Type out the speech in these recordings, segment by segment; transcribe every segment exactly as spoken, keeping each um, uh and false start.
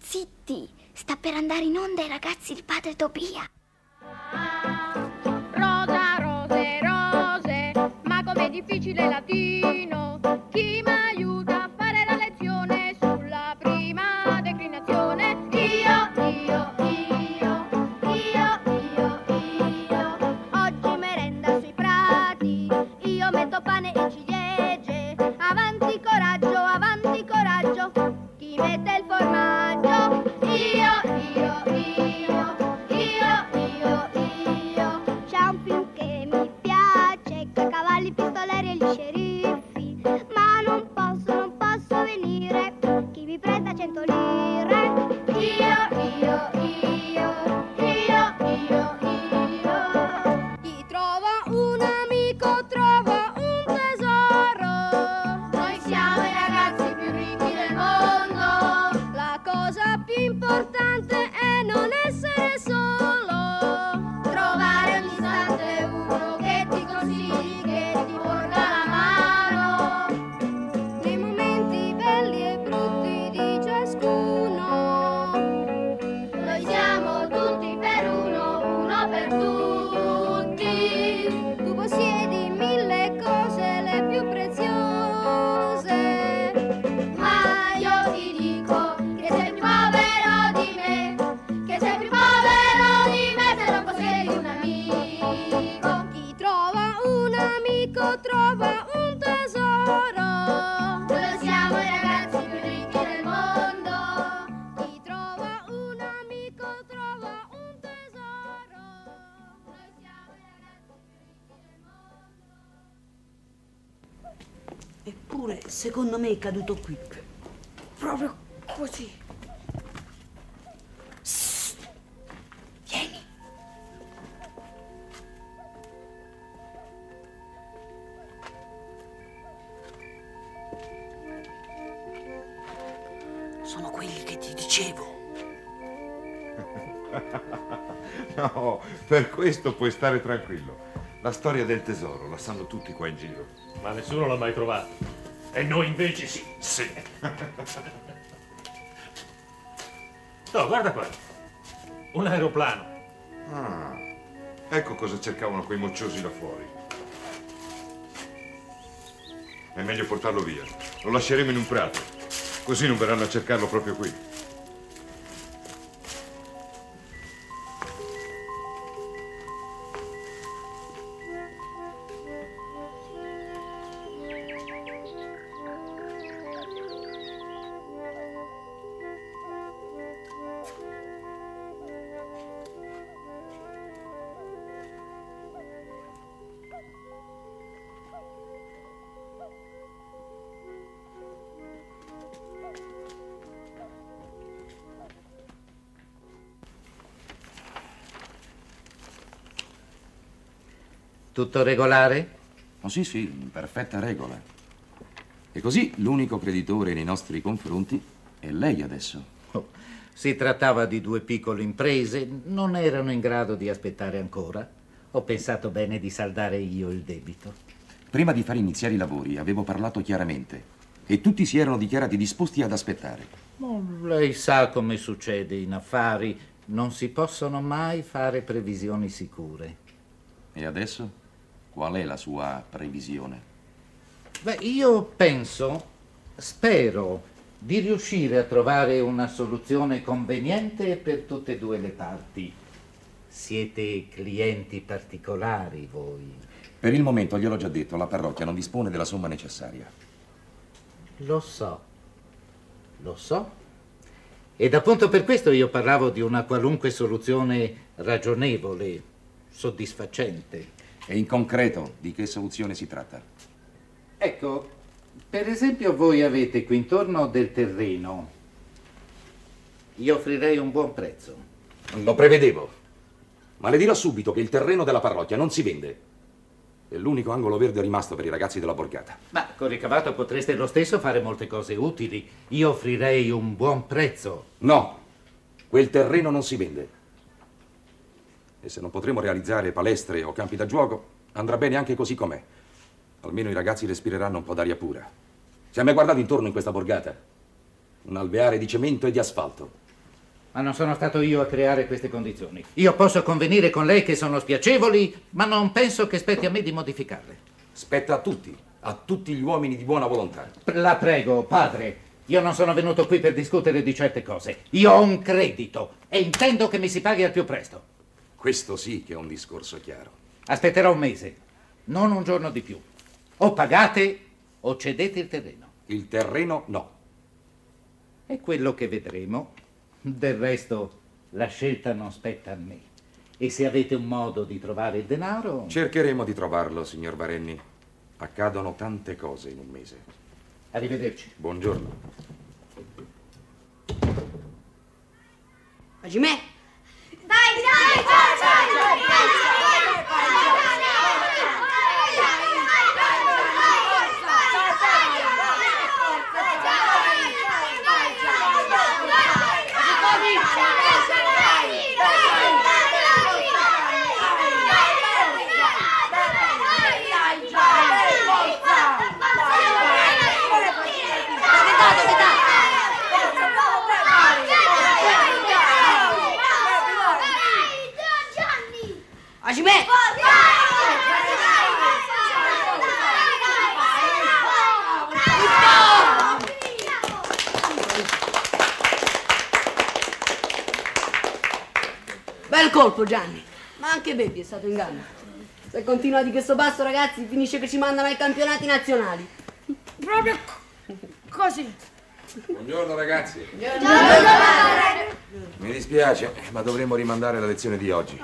zitti, sta per andare in onda ai ragazzi il padre Tobia. Rosa, rose, rose, ma com'è difficile latino. Chi mi aiuta a fare la lezione sulla prima declinazione? Io, io, io, io, io, io. Oggi merenda sui prati, io metto pane e ciliegie. Avanti coraggio, avanti coraggio, chi mette il formaggio? Io, io, io, io, io, io. C'è un film che mi piace, coi cavalli, pistoleri e gli sceriffi, ma non posso, non posso venire, chi mi presta cento lire? Io, io, io, io, io, io. Chi trova un amico trova un tesoro. Noi siamo i ragazzi più ricchi del mondo. La cosa più importante è non essere solo, trovare ogni istante uno che ti consigli, che ti porga la mano nei momenti belli e brutti di ciascuno. Noi siamo tutti per uno, uno per tutti. Tu possiedi mille cose, le più preziose, ma io ti dico che sei più povero di me, che sei più povero di me se non possiedi un amico. Chi trova un amico trova un tesoro. Noi siamo i ragazzi più ricchi del mondo. Chi trova un amico trova un tesoro. Noi siamo i ragazzi più ricchi del mondo. Eppure, secondo me è caduto qui. Proprio così. Shh. Vieni. Sono quelli che ti dicevo. No, per questo puoi stare tranquillo. La storia del tesoro la sanno tutti qua in giro. Ma nessuno l'ha mai trovato. E noi invece sì. Sì. No, guarda qua. Un aeroplano. Ah, ecco cosa cercavano quei mocciosi là fuori. È meglio portarlo via. Lo lasceremo in un prato. Così non verranno a cercarlo proprio qui. Tutto regolare? Oh, sì, sì, in perfetta regola. E così l'unico creditore nei nostri confronti è lei adesso. Oh, si trattava di due piccole imprese, non erano in grado di aspettare ancora. Ho pensato bene di saldare io il debito. Prima di far iniziare i lavori avevo parlato chiaramente e tutti si erano dichiarati disposti ad aspettare. Oh, lei sa come succede in affari, non si possono mai fare previsioni sicure. E adesso? Qual è la sua previsione? Beh, io penso, spero, di riuscire a trovare una soluzione conveniente per tutte e due le parti. Siete clienti particolari, voi. Per il momento, gliel'ho già detto, la parrocchia non dispone della somma necessaria. Lo so, lo so. Ed appunto per questo io parlavo di una qualunque soluzione ragionevole, soddisfacente. E in concreto, di che soluzione si tratta? Ecco, per esempio voi avete qui intorno del terreno. Io offrirei un buon prezzo. Lo prevedevo. Ma le dirò subito che il terreno della parrocchia non si vende. È l'unico angolo verde rimasto per i ragazzi della borgata. Ma con ricavato potreste lo stesso fare molte cose utili. Io offrirei un buon prezzo. No, quel terreno non si vende. E se non potremo realizzare palestre o campi da gioco, andrà bene anche così com'è. Almeno i ragazzi respireranno un po' d'aria pura. Si è mai guardato intorno in questa borgata? Un alveare di cemento e di asfalto. Ma non sono stato io a creare queste condizioni. Io posso convenire con lei che sono spiacevoli, ma non penso che spetti a me di modificarle. Spetta a tutti, a tutti gli uomini di buona volontà. La prego, padre. Io non sono venuto qui per discutere di certe cose. Io ho un credito e intendo che mi si paghi al più presto. Questo sì che è un discorso chiaro. Aspetterò un mese, non un giorno di più. O pagate o cedete il terreno. Il terreno no. È quello che vedremo. Del resto, la scelta non spetta a me. E se avete un modo di trovare il denaro... Cercheremo di trovarlo, signor Varenni. Accadono tante cose in un mese. Arrivederci. Buongiorno. Agimè! Dai, dai, dai, dai, Agimè! Bel colpo, Gianni. Ma anche Baby è stato in gamba. Se continua di questo passo, ragazzi, finisce che ci mandano ai campionati nazionali. Proprio così. Buongiorno ragazzi. Mi dispiace, ma dovremmo rimandare la lezione di oggi.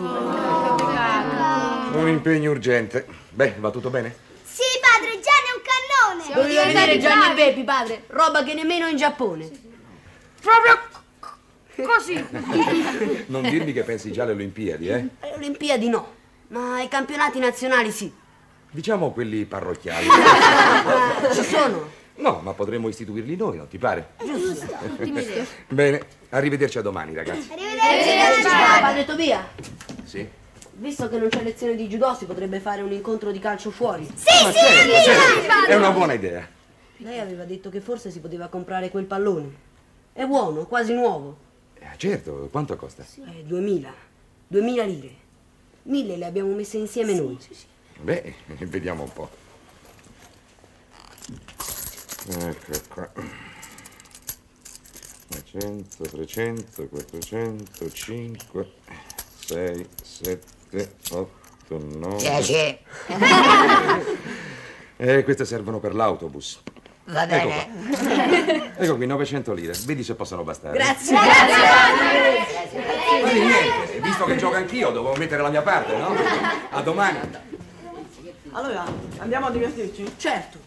Un impegno urgente. Beh, va tutto bene? Sì, padre, Gianni è un cannone. Doveva vedere Gianni e Baby, padre. Roba che nemmeno in Giappone. Proprio così. Non dirmi che pensi già alle Olimpiadi, eh? Alle Olimpiadi no, ma ai campionati nazionali sì. Diciamo quelli parrocchiali. Ci sono? No, ma potremmo istituirli noi, non ti pare? Giusto. Bene, arrivederci a domani, ragazzi. Arrivederci. Padre Tobia, Sì? visto che non c'è lezione di judo, si potrebbe fare un incontro di calcio fuori. Sì, Ma sì, certo, sì, certo. È una buona idea. Lei aveva detto che forse si poteva comprare quel pallone. È buono, quasi nuovo. Eh, certo, quanto costa? Eh, duemila. Duemila lire. Mille le abbiamo messe insieme noi. Beh, vediamo un po'. Ecco qua. duecento, trecento, quattrocento, cinque, sei, sette, otto, nove... Dieci. Eh, queste servono per l'autobus. Va Ecco bene. qua. Ecco qui, novecento lire. Vedi se possono bastare. Grazie. Ma di niente, visto che gioco anch'io, devo mettere la mia parte, no? A domani. Allora, andiamo a divertirci? Certo.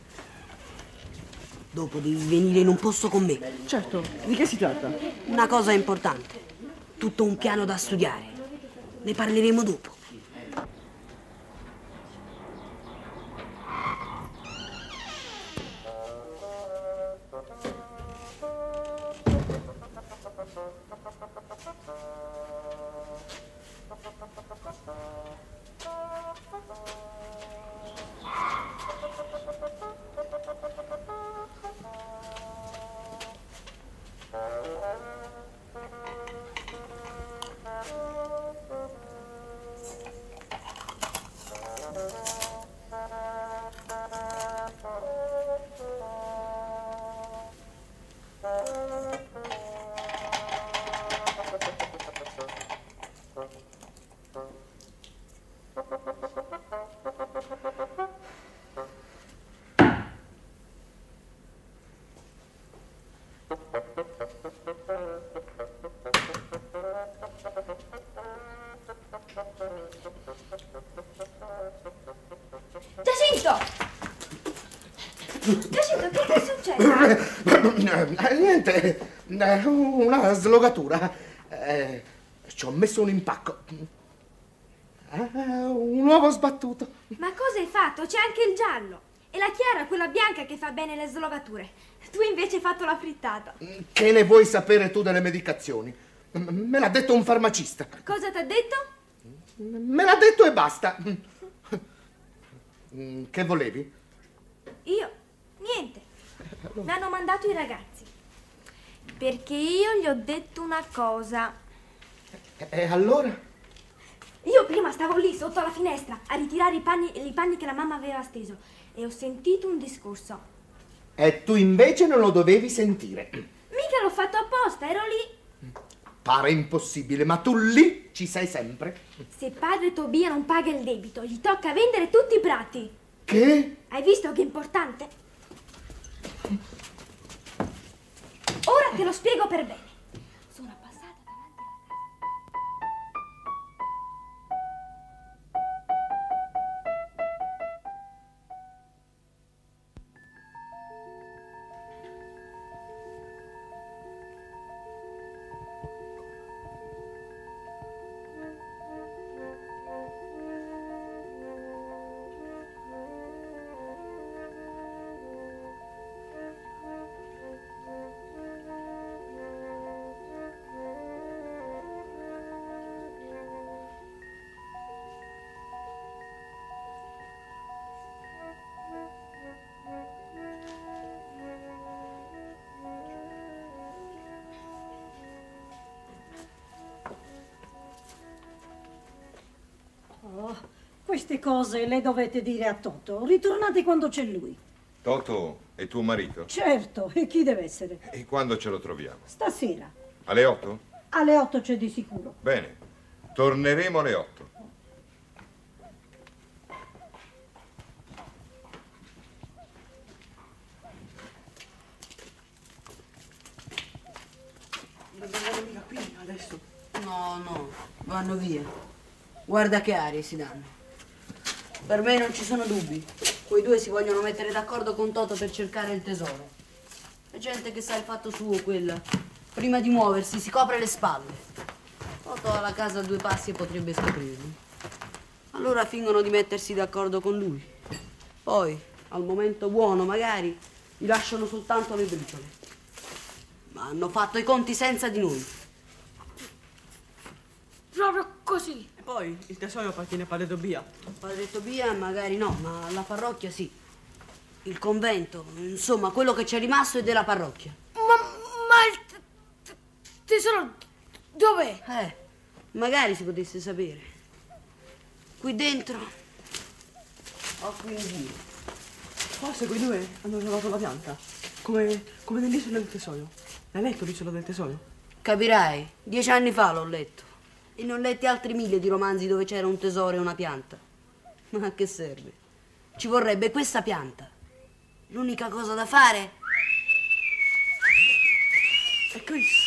Dopo devi venire in un posto con me. Certo. Di che si tratta? Una cosa importante. Tutto un piano da studiare. Ne parleremo dopo. Giacinto, che ti è successo? Eh, niente, eh, una slogatura. Eh, ci ho messo un impacco. Eh, un uovo sbattuto. Ma cosa hai fatto? C'è anche il giallo. E la chiara, quella bianca che fa bene le slogature. Tu invece hai fatto la frittata. Che ne vuoi sapere tu delle medicazioni? M- Me l'ha detto un farmacista. Cosa t'ha detto? Me l'ha detto e basta. Che volevi? Io? Niente. Mi hanno mandato i ragazzi. Perché io gli ho detto una cosa. E allora? Io prima stavo lì sotto la finestra a ritirare i panni, i panni che la mamma aveva steso e ho sentito un discorso. E tu invece non lo dovevi sentire. Mica l'ho fatto apposta, ero lì. Pare impossibile, ma tu lì ci sei sempre. Se padre Tobia non paga il debito, gli tocca vendere tutti i prati. Che? Hai visto che è importante? Ora te lo spiego per bene. Sono passata davanti Queste cose le dovete dire a Toto. Ritornate quando c'è lui. Toto è tuo marito? Certo, e chi deve essere? E quando ce lo troviamo? Stasera. Alle otto? Alle otto c'è di sicuro. Bene, torneremo alle otto. Non vanno mica qui adesso. No, no, vanno via. Guarda che arie si danno. Per me non ci sono dubbi. Quei due si vogliono mettere d'accordo con Toto per cercare il tesoro. È gente che sa il fatto suo, quella. Prima di muoversi si copre le spalle. Toto ha la casa a due passi e potrebbe scoprirlo. Allora fingono di mettersi d'accordo con lui. Poi, al momento buono, magari, gli lasciano soltanto le briciole. Ma hanno fatto i conti senza di noi. Proprio così. E poi il tesoro appartiene a padre Tobia. Padre Tobia magari no, ma la parrocchia sì. Il convento, insomma, quello che c'è rimasto è della parrocchia. Ma, ma il t- t- tesoro dov'è? Eh, magari si potesse sapere. Qui dentro o qui in giro. Forse quei due hanno trovato la pianta. Come, come nell'isola del tesoro. L'hai letto l'isola del tesoro? Capirai, dieci anni fa l'ho letto. E ne ho letti altri mille di romanzi dove c'era un tesoro e una pianta. Ma a che serve? Ci vorrebbe questa pianta. L'unica cosa da fare è Chris.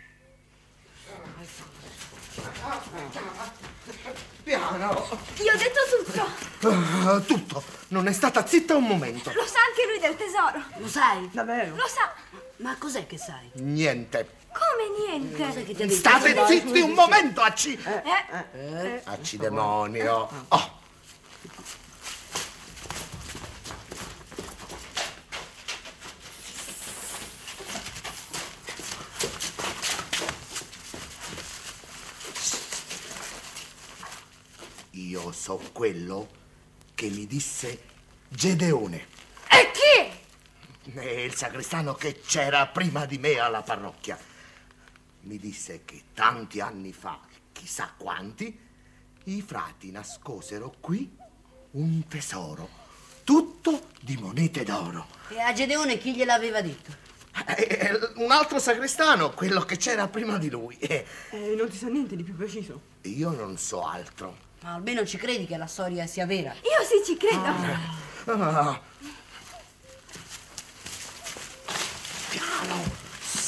Piano. Io ho detto tutto. Uh, tutto. Non è stata zitta un momento. Lo sa anche lui del tesoro. Lo sai? Davvero? Lo sa. Ma cos'è che sai? Niente. Come niente? Cos'è che ti ha detto? State zitti un momento, acci... Eh? Eh? Acci demonio. Oh. Io so quello che mi disse Gedeone. E chi? È il sacrestano che c'era prima di me alla parrocchia. Mi disse che tanti anni fa, chissà quanti, i frati nascosero qui un tesoro, tutto di monete d'oro. E a Gedeone chi gliel'aveva detto? Eh, un altro sacrestano, quello che c'era prima di lui. Eh, Eh, non ti sa niente di più preciso. io non so altro. Ma almeno ci credi che la storia sia vera? Io sì ci credo. Ah. Piano.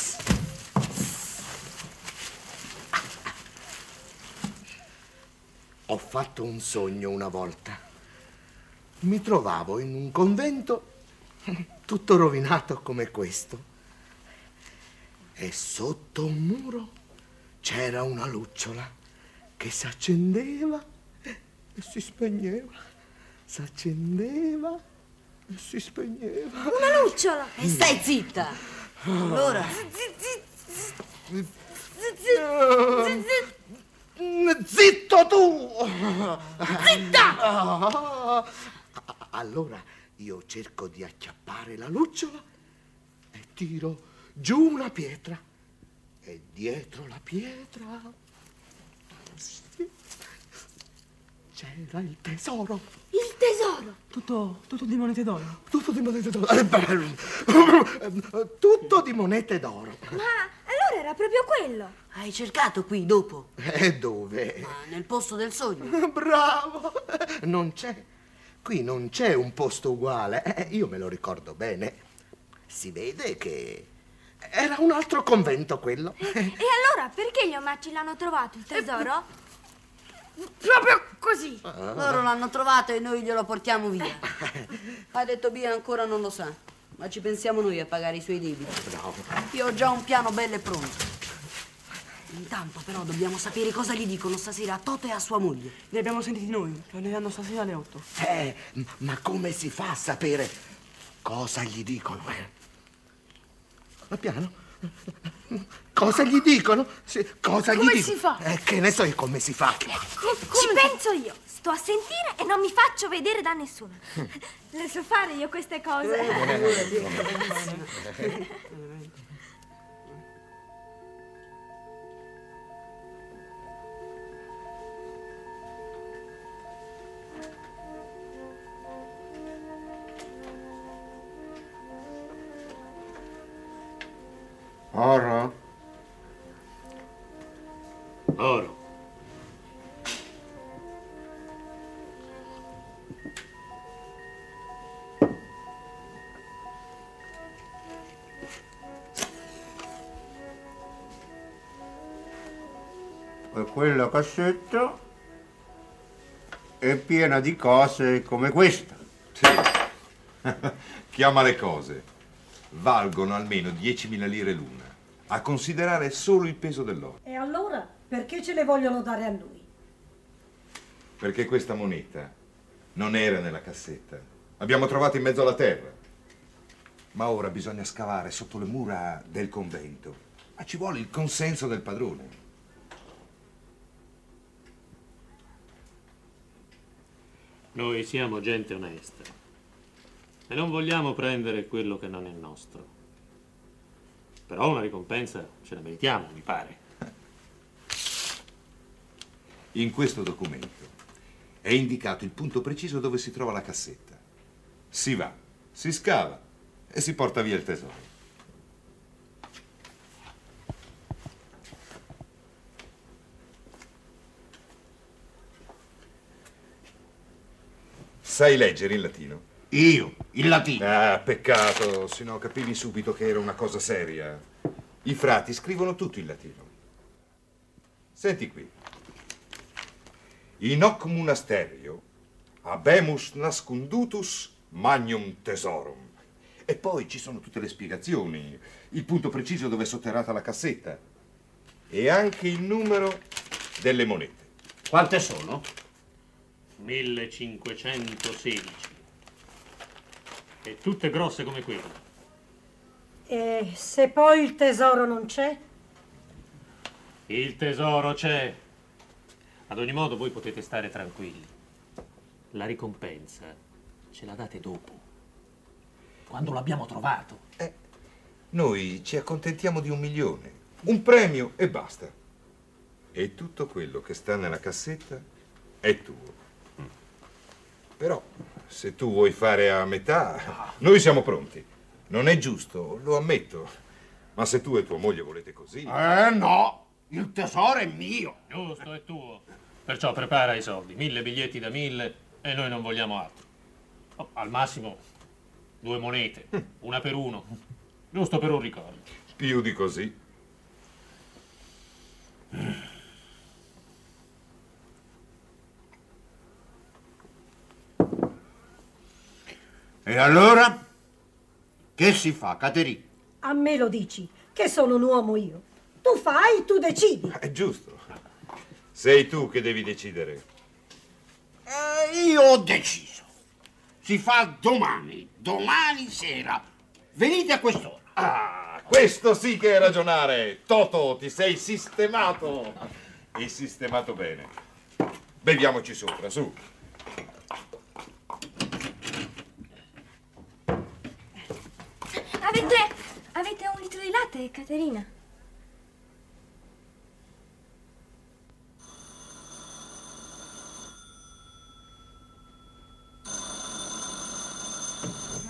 Ho fatto un sogno una volta. Mi trovavo in un convento tutto rovinato come questo. E sotto un muro c'era una lucciola che si accendeva e si spegneva. Si accendeva e si spegneva. Una lucciola. E stai zitta. Allora. Zitto tu! Zitta! Allora io cerco di acchiappare la lucciola e tiro giù una pietra. E dietro la pietra sì, c'era il tesoro. Il tesoro? Tutto, tutto di monete d'oro? Tutto di monete d'oro. Eh, beh, tutto di monete d'oro. Ma allora era proprio quello. Hai cercato qui dopo? E dove? Ma nel posto del sogno. Bravo! Non c'è. Qui non c'è un posto uguale. Eh, io me lo ricordo bene. Si vede che era un altro convento quello. E allora perché gli omacci l'hanno trovato il tesoro? Proprio così. Ah. Loro l'hanno trovato e noi glielo portiamo via. Ha detto Bia ancora non lo sa, ma ci pensiamo noi a pagare i suoi debiti. Bravo. Io ho già un piano bello e pronto. Intanto però dobbiamo sapere cosa gli dicono stasera a Toto e a sua moglie. Li abbiamo sentiti noi, che arriveranno stasera alle otto. Eh, ma come si fa a sapere cosa gli dicono? Ma piano? Cosa gli dicono? Sì, cosa come gli dicono? si fa? Eh, che ne so io come si fa? Ci penso io. Sto a sentire e non mi faccio vedere da nessuno. Le so fare io queste cose. Oro? Oro. E quella cassetta è piena di cose come questa. Sì. Chiama le cose. Valgono almeno diecimila lire l'una, a considerare solo il peso dell'oro. E allora perché ce le vogliono dare a noi? Perché questa moneta non era nella cassetta. L'abbiamo trovata in mezzo alla terra. Ma ora bisogna scavare sotto le mura del convento. Ma ci vuole il consenso del padrone. Noi siamo gente onesta e non vogliamo prendere quello che non è nostro. Però una ricompensa ce la meritiamo, mi pare. In questo documento è indicato il punto preciso dove si trova la cassetta. Si va, si scava e si porta via il tesoro. Sai leggere il latino? Io, il latino. Ah, peccato, se no capivi subito che era una cosa seria. I frati scrivono tutto in latino. Senti qui. In hoc monasterio habemus nascondutus magnum tesorum. E poi ci sono tutte le spiegazioni, il punto preciso dove è sotterrata la cassetta e anche il numero delle monete. Quante sono? millecinquecentosedici. E tutte grosse come quelle. E se poi il tesoro non c'è? Il tesoro c'è. Ad ogni modo voi potete stare tranquilli. La ricompensa ce la date dopo, quando l'abbiamo trovato. Eh, noi ci accontentiamo di un milione, un premio e basta. E tutto quello che sta nella cassetta è tuo. Però, se tu vuoi fare a metà, noi siamo pronti. Non è giusto, lo ammetto. Ma se tu e tua moglie volete così... Eh no, il tesoro è mio. Giusto, è tuo. Perciò prepara i soldi, mille biglietti da mille e noi non vogliamo altro. Oh, al massimo due monete, una per uno, giusto per un ricordo. Più di così. E allora? Che si fa, Caterina? A me lo dici, che sono un uomo io. Tu fai, tu decidi. È giusto. Sei tu che devi decidere. Eh, io ho deciso. Si fa domani, domani sera. Venite a quest'ora. Ah, questo sì che è ragionare. Toto, ti sei sistemato. E sistemato bene. Beviamoci sopra, su. Avete, avete un litro di latte, Caterina?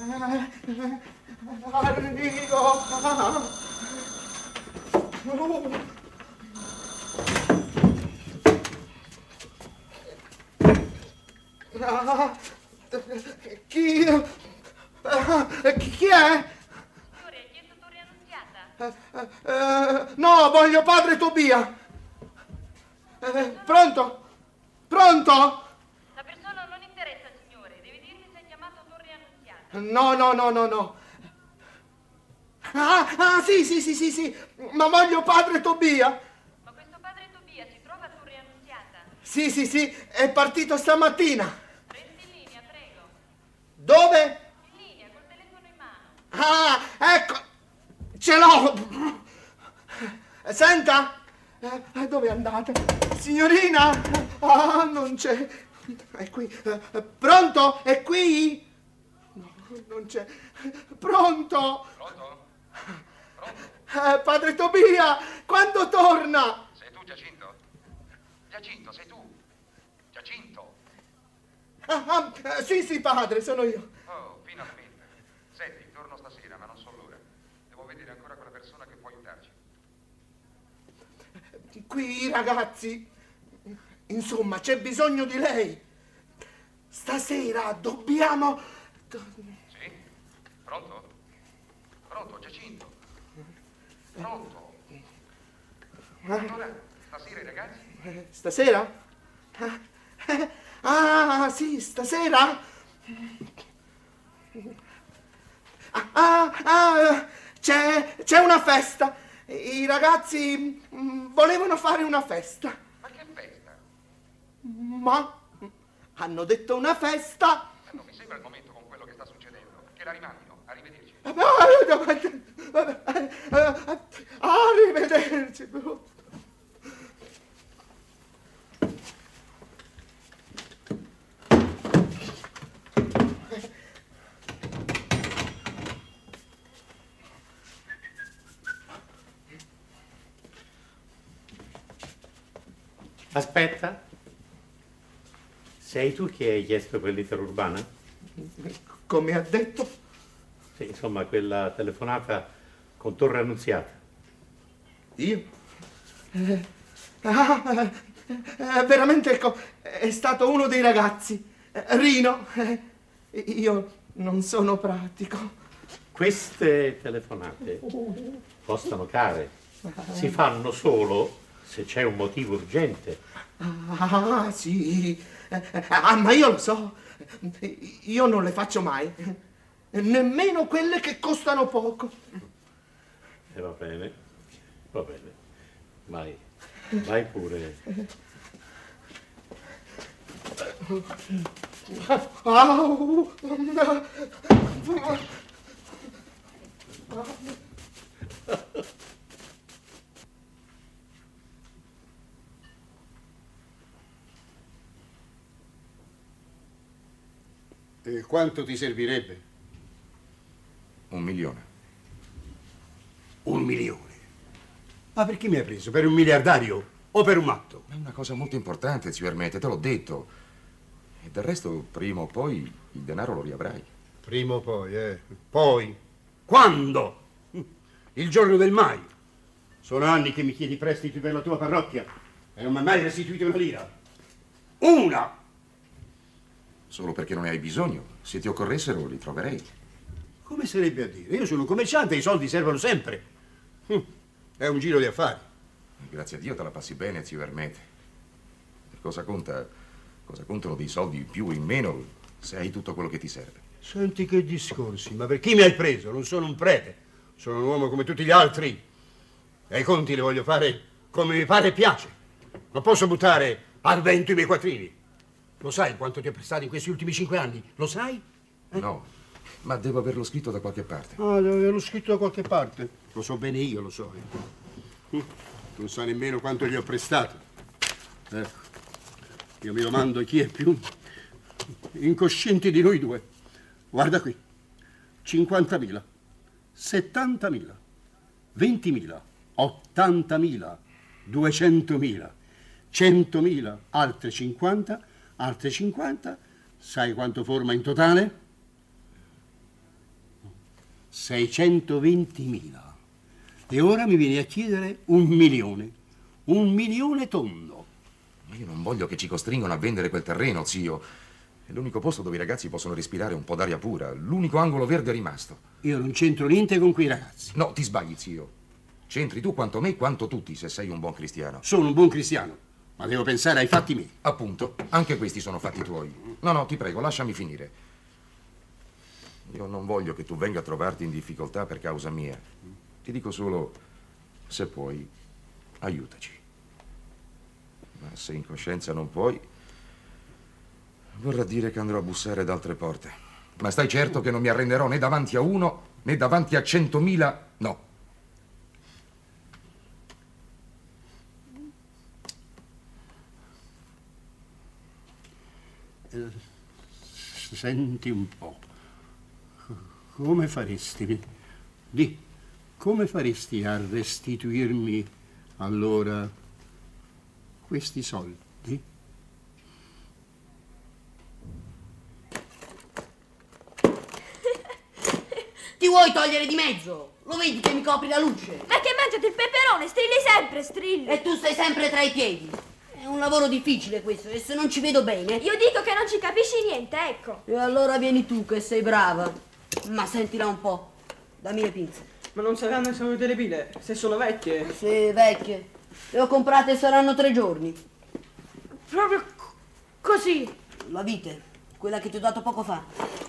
Ah, chi? Ah, chi, chi è? Signore, hai chiesto Torre Annunziata? Eh, eh, no, voglio padre Tobia. Eh, pronto? Pronto? La persona non interessa, signore. Deve dirmi se hai chiamato Torre Annunziata. No, no, no, no, no. Ah, ah, sì, sì, sì, sì, sì. Ma voglio padre Tobia. Ma questo padre Tobia si trova a Torre Annunziata? Sì, sì, sì, è partito stamattina. Resti in linea, prego. Dove? In linea, col telefono in mano. Ah, ecco, ce l'ho. Senta, eh, dove è andata? Signorina? Ah, non c'è. È qui. Eh, pronto? È qui? No, non c'è. Pronto? Pronto? Eh, padre Tobia, quando torna? Sei tu, Giacinto? Giacinto, sei tu? Giacinto? Ah, ah, eh, sì, sì, padre, sono io. Oh, finalmente. Senti, torno stasera, ma non so l'ora. Devo vedere ancora quella persona che può aiutarci. Qui i ragazzi. Insomma, c'è bisogno di lei. Stasera dobbiamo... Sì? Pronto? Pronto, Giacinto? Pronto? Allora, stasera i ragazzi? Eh, Stasera? Ah, eh, ah, sì, stasera? Ah, ah, ah, c'è, c'è una festa. I ragazzi mm, volevano fare una festa. Ma che festa? Ma hanno detto una festa. Non mi sembra il momento con quello che sta succedendo. Che la rimandino. Arrivederci. Arrivederci. Aspetta. Sei tu che hai chiesto quell'itera urbana? Come ha detto? Sì, insomma, quella telefonata con Torre Annunziata. Io? Eh, ah, eh, veramente ecco, è stato uno dei ragazzi. Eh, Rino. Eh, io non sono pratico. Queste telefonate costano care. Si fanno solo se c'è un motivo urgente. Ah, sì. Eh, ah, ma io lo so. Io non le faccio mai. Nemmeno quelle che costano poco. E va bene, va bene. Vai, vai pure. Au. E quanto ti servirebbe? Un milione. Un milione? Ma perché mi hai preso? Per un miliardario o per un matto? È una cosa molto importante, zio Ermete, te l'ho detto. E del resto, prima o poi, il denaro lo riavrai. Prima o poi, eh. Poi? Quando? Il giorno del mai. Sono anni che mi chiedi prestiti per la tua parrocchia e non mi hai mai restituito una lira. Una! Solo perché non ne hai bisogno. Se ti occorressero, li troverei. Come sarebbe a dire? Io sono un commerciante e i soldi servono sempre. Hm. È un giro di affari. Grazie a Dio te la passi bene, zio Ermete. E cosa conta? Cosa contano dei soldi in più o in meno se hai tutto quello che ti serve? Senti che discorsi, ma per chi mi hai preso? Non sono un prete, sono un uomo come tutti gli altri. E i conti li voglio fare come mi pare e piace. Non posso buttare al vento i miei quattrini. Lo sai quanto ti ho prestato in questi ultimi cinque anni? Lo sai? Eh? No, ma devo averlo scritto da qualche parte. Ah, devo averlo scritto da qualche parte. Lo so bene io, lo so. Eh. Non so nemmeno quanto gli ho prestato. Ecco, io mi domando chi è più incosciente di noi due. Guarda qui, cinquantamila, settantamila, ventimila, ottantamila, duecentomila, centomila, altre cinquanta, altre cinquanta. Sai quanto forma in totale? seicentoventimila. E ora mi vieni a chiedere un milione. Un milione tondo. Ma io non voglio che ci costringano a vendere quel terreno, zio. È l'unico posto dove i ragazzi possono respirare un po' d'aria pura. L'unico angolo verde è rimasto. Io non c'entro niente con quei ragazzi. No, ti sbagli, zio. C'entri tu quanto me, quanto tutti, se sei un buon cristiano. Sono un buon cristiano, ma devo pensare ai fatti miei. Appunto, anche questi sono fatti tuoi. No, no, ti prego, lasciami finire. Io non voglio che tu venga a trovarti in difficoltà per causa mia. Ti dico solo, se puoi, aiutaci. Ma se in coscienza non puoi, vorrà dire che andrò a bussare ad altre porte. Ma stai certo che non mi arrenderò né davanti a uno, né davanti a centomila, no. Senti un po', come faresti, di, come faresti a restituirmi allora questi soldi? Ti vuoi togliere di mezzo? Lo vedi che mi copri la luce? Ma che mangiati il peperone, strilli sempre, strilli. E tu stai sempre tra i piedi. È un lavoro difficile questo, e se non ci vedo bene... Io dico che non ci capisci niente, ecco. E allora vieni tu che sei brava. Ma sentila un po', dammi le pinze. Ma non saranno esaurite le pile, se sono vecchie. Sì, vecchie. Le ho comprate e saranno tre giorni. Proprio così. La vite, quella che ti ho dato poco fa.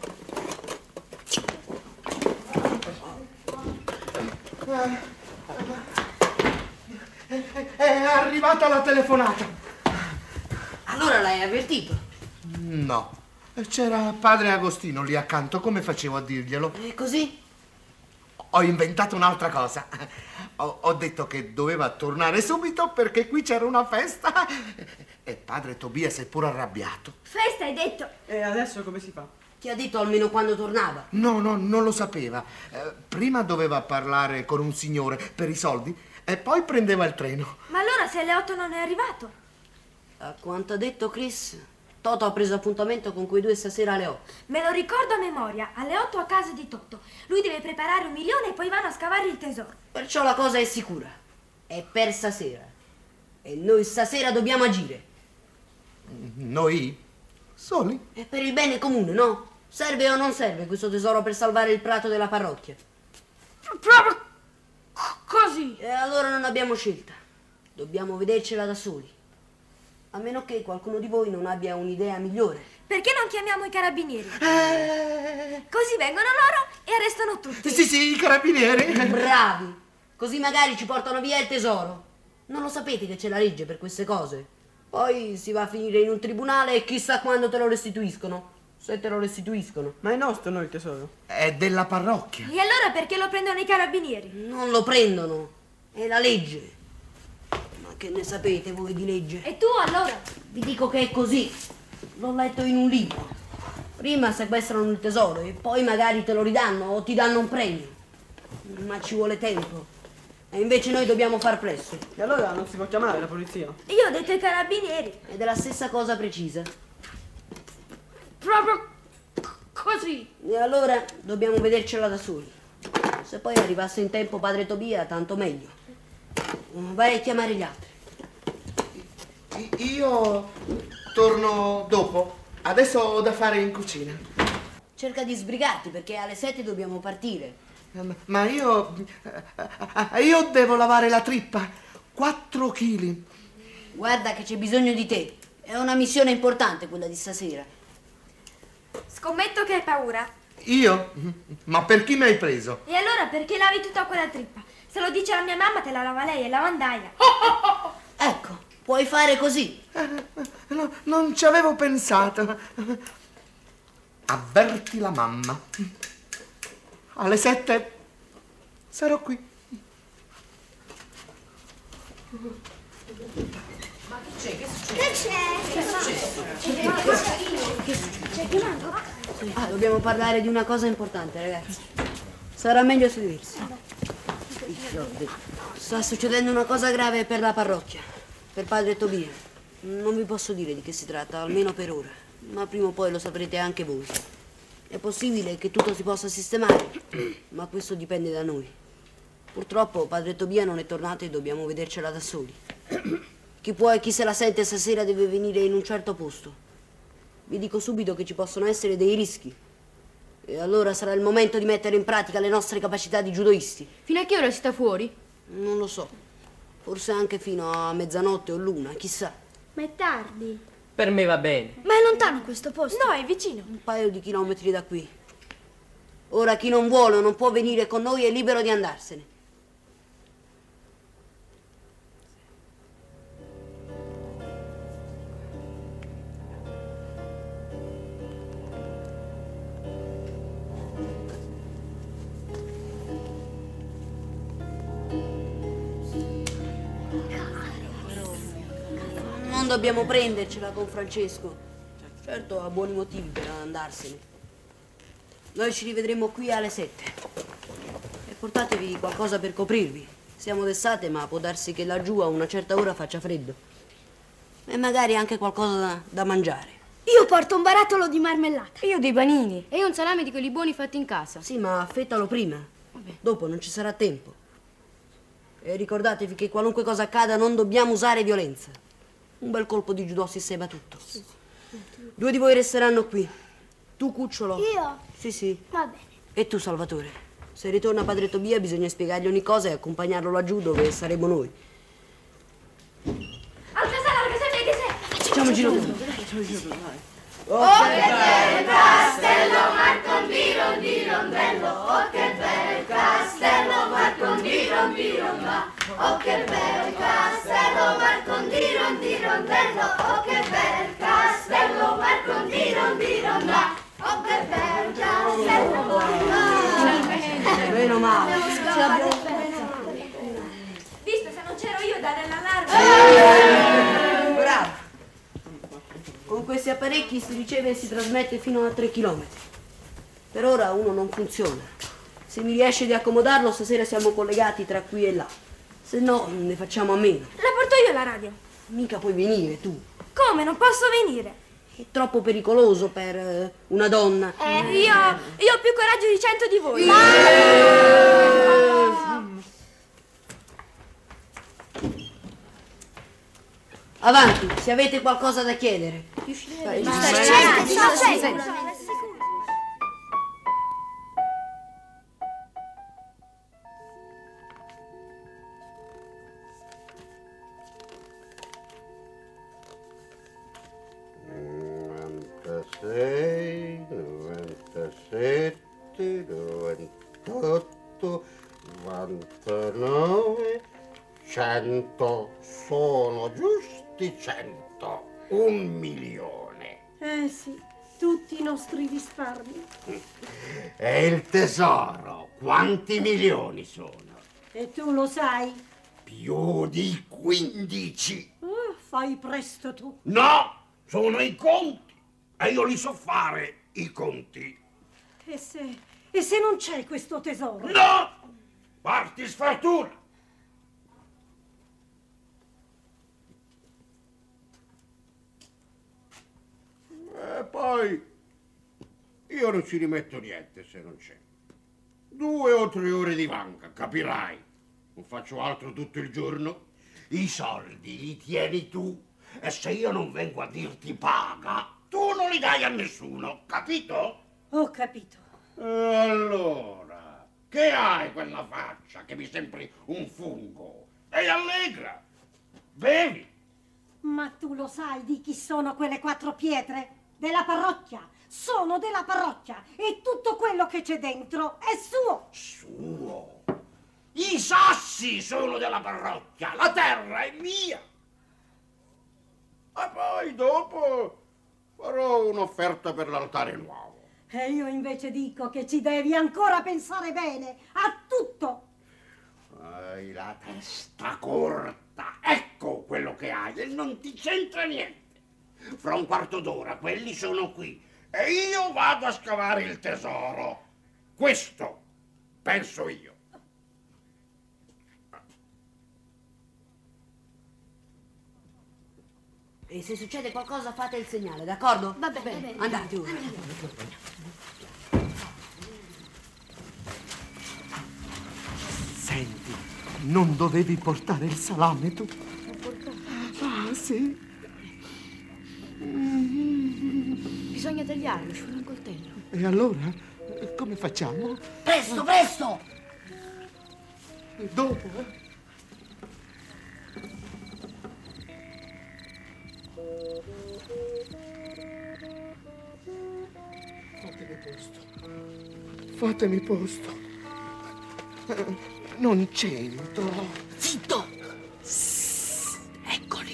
È arrivata la telefonata. Allora l'hai avvertito? No, c'era padre Agostino lì accanto, come facevo a dirglielo? E così? Ho inventato un'altra cosa. Ho, ho detto che doveva tornare subito perché qui c'era una festa e padre Tobia si è pure arrabbiato. Festa hai detto? E adesso come si fa? Ti ha detto almeno quando tornava? No, no, non lo sapeva. Eh, prima doveva parlare con un signore per i soldi e poi prendeva il treno. Ma allora se alle otto non è arrivato? A quanto ha detto Chris, Toto ha preso appuntamento con quei due stasera alle otto. Me lo ricordo a memoria, alle otto a casa di Toto. Lui deve preparare un milione e poi vanno a scavare il tesoro. Perciò la cosa è sicura. È per stasera. E noi stasera dobbiamo agire. Noi? Soli? È per il bene comune, no? Serve o non serve questo tesoro per salvare il prato della parrocchia? Proprio così. E allora non abbiamo scelta. Dobbiamo vedercela da soli. A meno che qualcuno di voi non abbia un'idea migliore. Perché non chiamiamo i carabinieri? Eh... Così vengono loro e arrestano tutti. Sì, sì, i carabinieri. Bravi. Così magari ci portano via il tesoro. Non lo sapete che c'è la legge per queste cose? Poi si va a finire in un tribunale e chissà quando te lo restituiscono. Se te lo restituiscono. Ma è nostro, no, il tesoro? È della parrocchia. E allora perché lo prendono i carabinieri? Non lo prendono. È la legge. Ma che ne sapete voi di legge? E tu allora? Vi dico che è così. L'ho letto in un libro. Prima sequestrano il tesoro e poi magari te lo ridanno o ti danno un premio. Ma ci vuole tempo. E invece noi dobbiamo far presto. E allora non si può chiamare la polizia? Io ho detto i carabinieri. Ed è la stessa cosa precisa. Proprio così. E allora dobbiamo vedercela da soli. Se poi arrivasse in tempo padre Tobia, tanto meglio. Vai a chiamare gli altri. Io torno dopo. Adesso ho da fare in cucina. Cerca di sbrigarti perché alle sette dobbiamo partire. Ma io... io devo lavare la trippa. Quattro chili. Guarda che c'è bisogno di te. È una missione importante quella di stasera. Scommetto che hai paura. Io? Ma per chi mi hai preso? E allora perché lavi tutta quella trippa? Se lo dice la mia mamma te la lava lei, è lavandaia. Ecco, puoi fare così. No, non ci avevo pensato. Avverti la mamma. Alle sette sarò qui. Ma che c'è? Che succede? Che c'è? Che succede? Che succede? C'è chiamato? Ah, dobbiamo parlare di una cosa importante, ragazzi. Sarà meglio sedersi. Sta succedendo una cosa grave per la parrocchia, per padre Tobia. Non vi posso dire di che si tratta, almeno per ora. Ma prima o poi lo saprete anche voi. È possibile che tutto si possa sistemare, ma questo dipende da noi. Purtroppo padre Tobia non è tornato e dobbiamo vedercela da soli. Chi può e chi se la sente stasera deve venire in un certo posto. Vi dico subito che ci possono essere dei rischi. E allora sarà il momento di mettere in pratica le nostre capacità di judoisti. Fino a che ora si sta fuori? Non lo so. Forse anche fino a mezzanotte o l'una, chissà. Ma è tardi. Per me va bene. Ma è lontano questo posto? No, è vicino. Un paio di chilometri da qui. Ora chi non vuole o non può venire con noi è libero di andarsene. Non dobbiamo prendercela con Francesco. Certo, ha buoni motivi per andarsene. Noi ci rivedremo qui alle sette. E portatevi qualcosa per coprirvi. Siamo d'estate, ma può darsi che laggiù a una certa ora faccia freddo. E magari anche qualcosa da, da mangiare. Io porto un barattolo di marmellata. Io dei panini. E io un salame di quelli buoni fatti in casa. Sì, ma affettalo prima. Dopo non ci sarà tempo. E ricordatevi che qualunque cosa accada non dobbiamo usare violenza. Un bel colpo di judo sistema tutto. Due di voi resteranno qui. Tu, Cucciolo. Io? Sì, sì. Va bene. E tu, Salvatore. Se ritorna padre Tobia bisogna spiegargli ogni cosa e accompagnarlo laggiù dove saremo noi. Al casello, al casello, che sei? Facciamo il giro tutto. Facciamo il giro tutto, dai. Oh che bel castello, Marcon di rondi rondello. Oh che bel castello, Marcon di rondi ronda. Oh che bel castello, Marcon di rondi rondello. Oh che bel castello, Marcon di rondi ronda. Oh che bel castello. Meno male. Visto, se non c'ero io a dare l'allarme. Bravo. Con questi apparecchi si riceve e si trasmette fino a tre chilometri. Per ora uno non funziona. Se mi riesce di accomodarlo, stasera siamo collegati tra qui e là. Se no, ne facciamo a meno. La porto io la radio. Mica puoi venire, tu. Come? Non posso venire? È troppo pericoloso per eh, una donna. Eh, io, io ho più coraggio di cento di voi. Avanti, se avete qualcosa da chiedere. Dai, Ma- certo, Ma- certo. novantasei, novantasette, novantotto, novantanove, cento. Sono giusti cento. Un milione. Eh sì, tutti i nostri risparmi. E il tesoro, quanti milioni sono? E tu lo sai? Più di quindici. Uh, fai presto tu. No, sono i conti. E io li so fare, i conti. E se, e se non c'è questo tesoro? No! Parti sfortuna. E poi io non ci rimetto niente se non c'è. Due o tre ore di banca, capirai. Non faccio altro tutto il giorno. I soldi li tieni tu e se io non vengo a dirti paga, tu non li dai a nessuno, capito? Ho capito. E allora, che hai quella faccia che mi sembri un fungo? Sei allegra? Bevi? Ma tu lo sai di chi sono quelle quattro pietre? Della parrocchia. Sono della parrocchia e tutto quello che c'è dentro è suo. Suo? I sassi sono della parrocchia, la terra è mia. E poi dopo farò un'offerta per l'altare nuovo. E io invece dico che ci devi ancora pensare bene a tutto. Hai la testa corta, ecco quello che hai e non ti c'entra niente. Fra un quarto d'ora quelli sono qui e io vado a scavare il tesoro. Questo penso io. E se succede qualcosa fate il segnale, d'accordo? Va bene, va bene. Andate ora. Non dovevi portare il salame tu? L'ho portato. Ah, sì. Bisogna tagliarlo, ci vuole un coltello. E allora? Come facciamo? Presto, presto! Dopo, eh? Fatemi posto. Fatemi posto. Eh, non c'entro. Zitto! Sss, eccoli!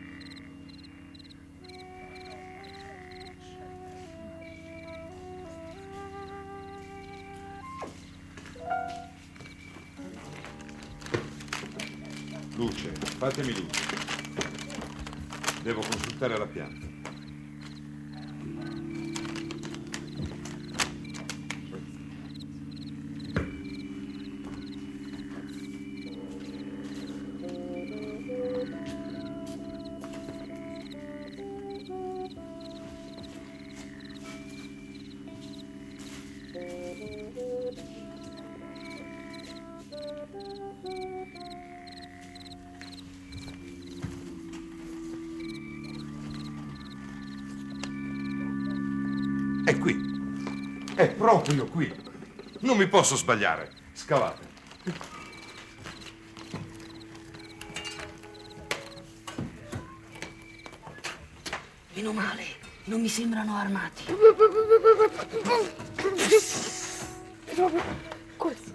Luce, fatemi luce. Devo consultare la pianta. È qui. È proprio qui. Non mi posso sbagliare. Scavate. Meno male, non mi sembrano armati. Questo.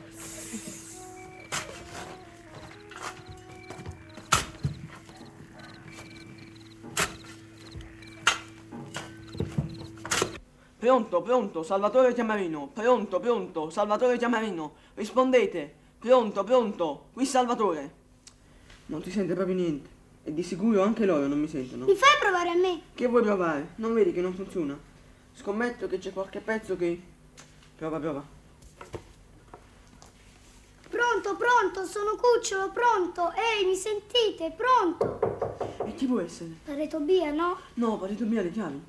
Pronto, pronto, Salvatore Chiamarino. Pronto, pronto, Salvatore Chiamarino. Rispondete. Pronto, pronto. Qui Salvatore. Non si sente proprio niente. E di sicuro anche loro non mi sentono. Mi fai provare a me? Che vuoi provare? Non vedi che non funziona? Scommetto che c'è qualche pezzo che... Prova, prova. Pronto, pronto, sono Cucciolo, pronto. Ehi, mi sentite? Pronto. E chi può essere? Padre Tobia, no? No, Padre Tobia, le chiavi.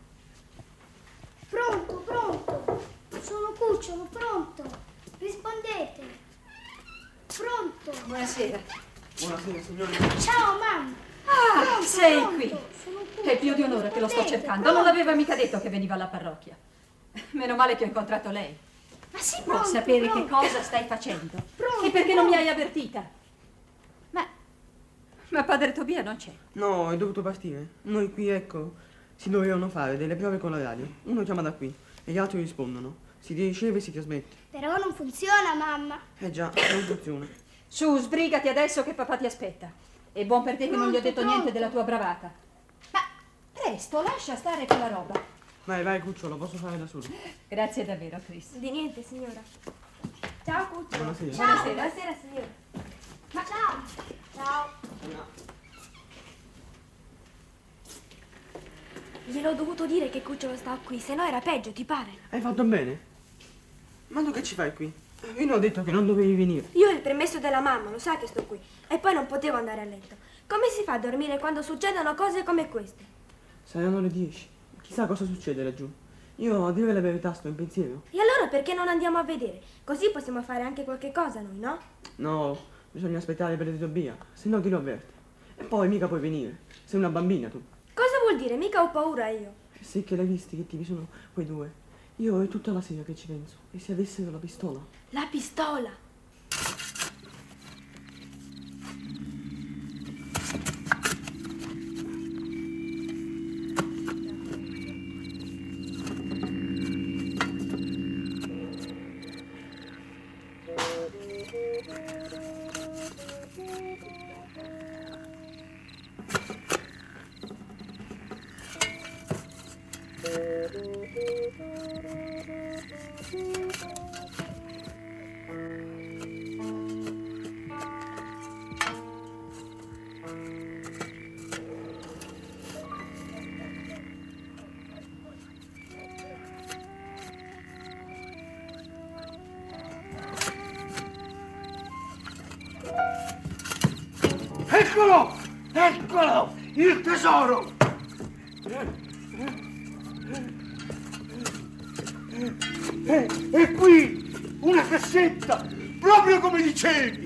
Pronto, pronto. Sono Cucciolo, pronto. Rispondete. Pronto. Buonasera. Buonasera, signore. Ciao, mamma. Ah, Pronto, sei pronto. qui. Sono Cucciolo. È più di un'ora che lo sto Rispondete, cercando. pronto. Non aveva mica detto che veniva alla parrocchia. Meno male che ho incontrato lei. Ma sì, Può pronto, sapere pronto. che cosa stai facendo. Pronto, E perché non mi pronto. hai avvertita? Ma... Ma padre Tobia non c'è. No, è dovuto partire. Noi qui, ecco, si dovevano fare delle prove con la radio. Uno chiama da qui e gli altri rispondono. Si riceve e si trasmette. Però non funziona, mamma. Eh già, non funziona. Su, sbrigati adesso che papà ti aspetta. È buon per te che non gli ho detto Pronto, niente della tua bravata. Ma presto, lascia stare quella roba. Vai, vai, Cucciolo, posso fare da solo. Grazie davvero, Chris. Di niente, signora. Ciao, Cucciolo. Buonasera. Ciao, Buonasera. buonasera, signora. Ma ciao. Ciao. Gliel'ho dovuto dire che Cucciolo sta qui, se no era peggio, ti pare? Hai fatto bene? Ma tu che ci fai qui? Io non ho detto che non dovevi venire. Io ho il permesso della mamma, lo sa che sto qui. E poi non potevo andare a letto. Come si fa a dormire quando succedono cose come queste? Saranno le dieci. Chissà cosa succede laggiù. Io, a dire la verità, sto in pensiero. E allora perché non andiamo a vedere? Così possiamo fare anche qualche cosa noi, no? No, bisogna aspettare per le Tobia, se no chi lo avverte. E poi mica puoi venire. Sei una bambina tu. Cosa vuol dire? Mica ho paura io. E sì che l'hai visti che ti sono quei due. Io è tutta la sera che ci penso. E se avessero la pistola? La pistola. Eccolo! Eccolo! Il tesoro! E, e qui una cassetta Proprio come dicevi!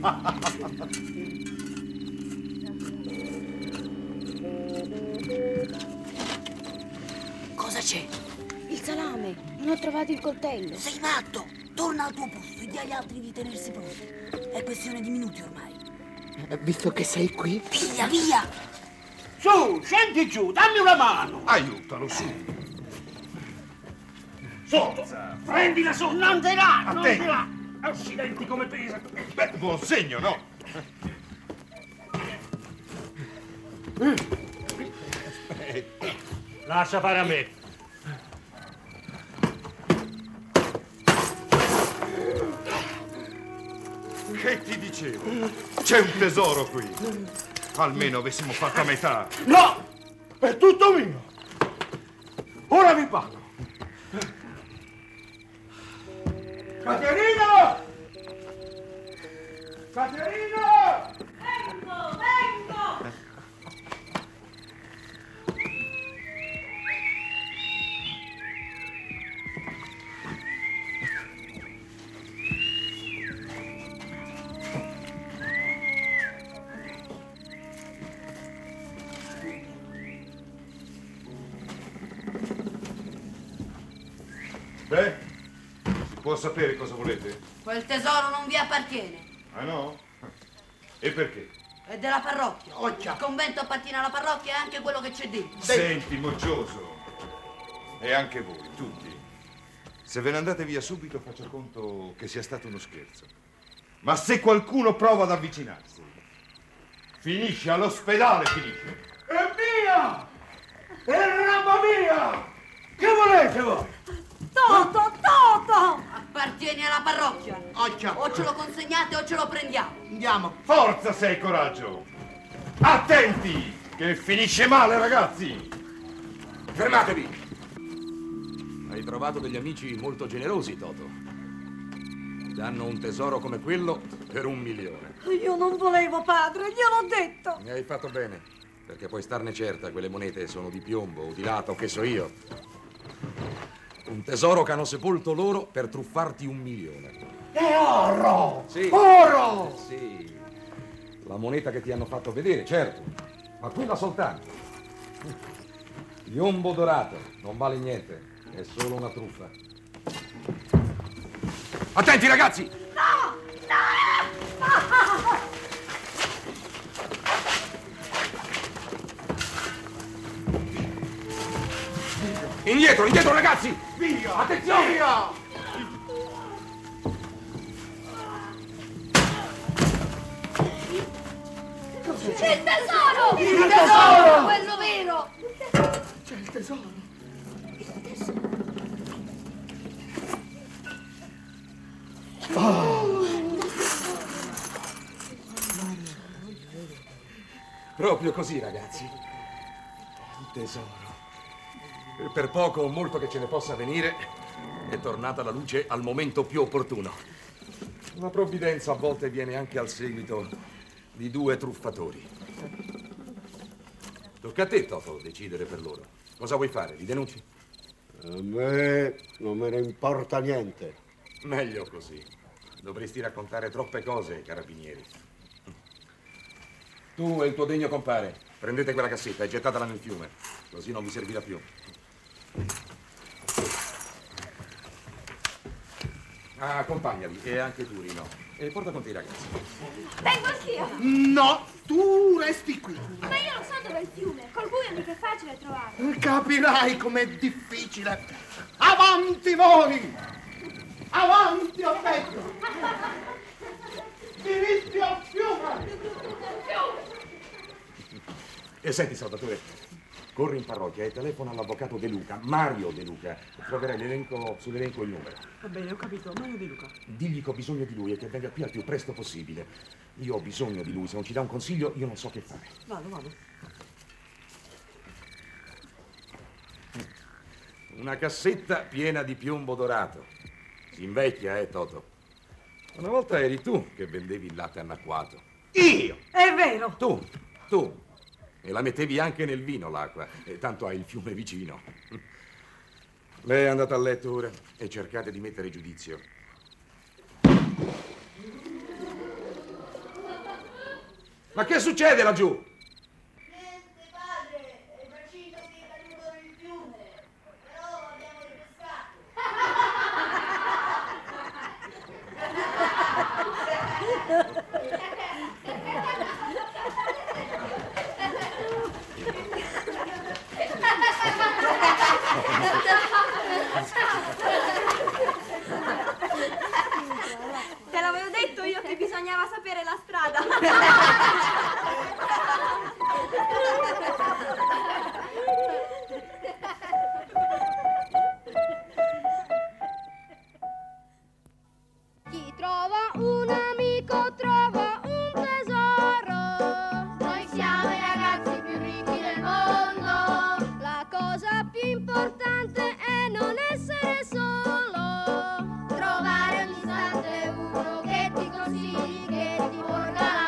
Cosa c'è? Il salame. Non ho trovato il coltello. Sei matto! Torna al tuo posto e di agli altri di tenersi pronti. È questione di minuti ormai. Visto che sei qui... Via, via! Su, scendi giù, dammi una mano! Aiutalo, su! Sotto! Prendila su! Non te là! Non Attenti. te là! Accidenti come pesa! Beh, buon segno, no? Aspetta. Lascia fare a me. Che ti dicevo? C'è un tesoro qui. Almeno avessimo fatto a metà. No! È tutto mio! Ora vi pago! Caterina! Caterina! Vengo, vengo! Beh, si può sapere cosa volete? Quel tesoro non vi appartiene. Ah no? E perché? È della parrocchia. Il convento appartiene alla parrocchia e anche quello che c'è dentro. Senti, moggioso. E anche voi, tutti. Se ve ne andate via subito faccio conto che sia stato uno scherzo. Ma se qualcuno prova ad avvicinarsi, finisce all'ospedale, finisce. È mia! È roba mia! Che volete voi? Toto, Toto! Appartiene alla parrocchia. O ce lo consegnate o ce lo prendiamo. Andiamo. Forza se hai coraggio! Attenti, che finisce male, ragazzi! Fermatevi! Hai trovato degli amici molto generosi, Toto. Danno un tesoro come quello per un milione. Io non volevo, padre, gliel'ho detto. Mi hai fatto bene, perché puoi starne certa, quelle monete sono di piombo o di lato, che so io. Un tesoro che hanno sepolto loro per truffarti un milione. È oro! Sì. Oro! Eh, sì. La moneta che ti hanno fatto vedere, certo, ma quella soltanto. Piombo dorato, non vale niente, è solo una truffa. Attenti, ragazzi! No! No! Indietro, indietro, ragazzi! Via! Attenzione! Via! Il tesoro! Il tesoro! Quello vero! C'è il tesoro. Proprio così, ragazzi. Il tesoro. E per poco o molto che ce ne possa venire, è tornata la luce al momento più opportuno. La provvidenza a volte viene anche al seguito di due truffatori. Tocca a te, Toto, decidere per loro. Cosa vuoi fare? Li denunci? A me non me ne importa niente. Meglio così. Dovresti raccontare troppe cose ai carabinieri. Tu e il tuo degno compare, prendete quella cassetta e gettatela nel fiume, così non vi servirà più. Ah, accompagnali, e anche tu, Rino. E porta con te i ragazzi. Vengo anch'io. No, tu resti qui. Ma io non so dove è il fiume. Col buio mica è facile trovarlo. Capirai com'è difficile. Avanti voi! Avanti, ho detto! Diritti al fiume! E senti, Salvatore, corri in parrocchia e telefona all'avvocato De Luca, Mario De Luca. Troverai l'elenco, sull'elenco il numero. Va bene, ho capito. Mario De Luca. Digli che ho bisogno di lui e che venga qui al più presto possibile. Io ho bisogno di lui, se non ci dà un consiglio io non so che fare. Vado, vado. Una cassetta piena di piombo dorato. Si invecchia, eh, Toto? Una volta eri tu che vendevi il latte annacquato. Io? È vero. Tu, tu. E la mettevi anche nel vino l'acqua, e tanto hai il fiume vicino. Lei è andata a letto ora e cercate di mettere giudizio. Ma che succede laggiù? Te l'avevo detto io che bisognava sapere la strada. Chi trova un amico trova un tesoro. Noi siamo i ragazzi più ricchi del mondo. La cosa più importante è non essere solo. Trovare ogni istante uno che ti consigli, che ti porga la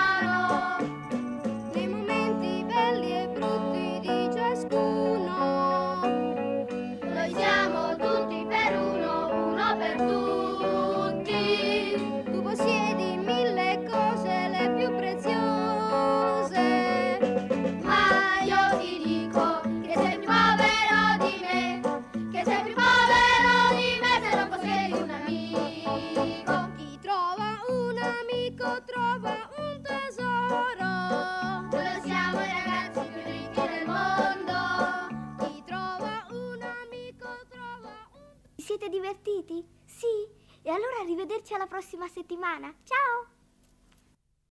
mano. Nei momenti belli e brutti di ciascuno. Noi siamo tutti per uno, uno per tutti. Tu possiedi mille cose, le più preziose, ma io ti dico che sei più povero di me, che sei più povero di me se non possiedi un amico. Chi trova un amico trova un tesoro. Noi siamo i ragazzi più ricchi del mondo. Chi trova un amico trova un... Vi siete divertiti? Sì? E allora arrivederci alla prossima settimana. Ciao!